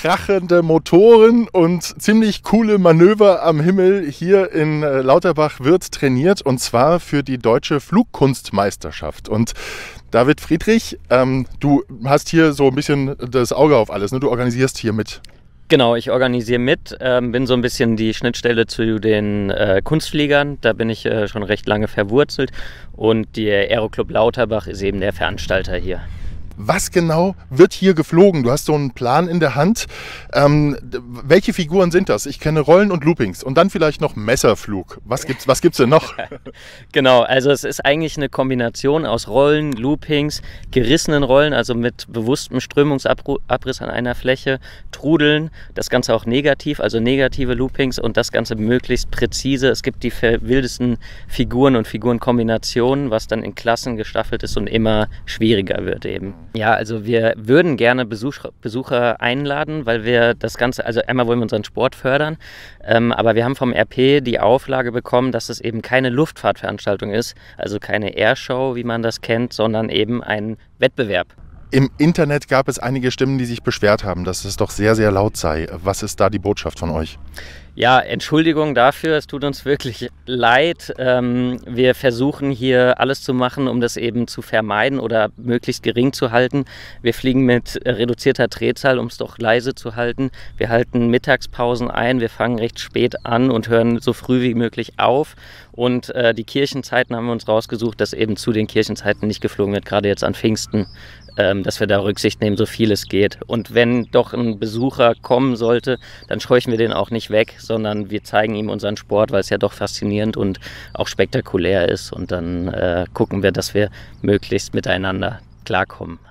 krachende Motoren und ziemlich coole Manöver am Himmel. Hier in Lauterbach wird trainiert, und zwar für die Deutsche Flugkunstmeisterschaft. Und David Friedrich, du hast hier so ein bisschen das Auge auf alles, ne? Du organisierst hier mit. Genau, ich organisiere mit, bin so ein bisschen die Schnittstelle zu den Kunstfliegern. Da bin ich schon recht lange verwurzelt, und der Aeroclub Lauterbach ist eben der Veranstalter hier. Was genau wird hier geflogen? Du hast so einen Plan in der Hand. Welche Figuren sind das? Ich kenne Rollen und Loopings und dann vielleicht noch Messerflug. Was gibt's denn noch? Genau, also es ist eigentlich eine Kombination aus Rollen, Loopings, gerissenen Rollen, also mit bewusstem Strömungsabriss an einer Fläche, Trudeln, das Ganze auch negativ, also negative Loopings, und das Ganze möglichst präzise. Es gibt die wildesten Figuren und Figurenkombinationen, was dann in Klassen gestaffelt ist und immer schwieriger wird eben. Ja, also wir würden gerne Besucher einladen, weil wir das Ganze, also einmal wollen wir unseren Sport fördern, aber wir haben vom RP die Auflage bekommen, dass es eben keine Luftfahrtveranstaltung ist, also keine Airshow, wie man das kennt, sondern eben ein Wettbewerb. Im Internet gab es einige Stimmen, die sich beschwert haben, dass es doch sehr, sehr laut sei. Was ist da die Botschaft von euch? Ja, Entschuldigung dafür, es tut uns wirklich leid. Wir versuchen hier alles zu machen, um das eben zu vermeiden oder möglichst gering zu halten. Wir fliegen mit reduzierter Drehzahl, um es doch leise zu halten. Wir halten Mittagspausen ein, wir fangen recht spät an und hören so früh wie möglich auf. Und die Kirchenzeiten haben wir uns rausgesucht, dass eben zu den Kirchenzeiten nicht geflogen wird, gerade jetzt an Pfingsten, dass wir da Rücksicht nehmen, so viel es geht. Und wenn doch ein Besucher kommen sollte, dann scheuchen wir den auch nicht weg, sondern wir zeigen ihm unseren Sport, weil es ja doch faszinierend und auch spektakulär ist. Und dann gucken wir, dass wir möglichst miteinander klarkommen.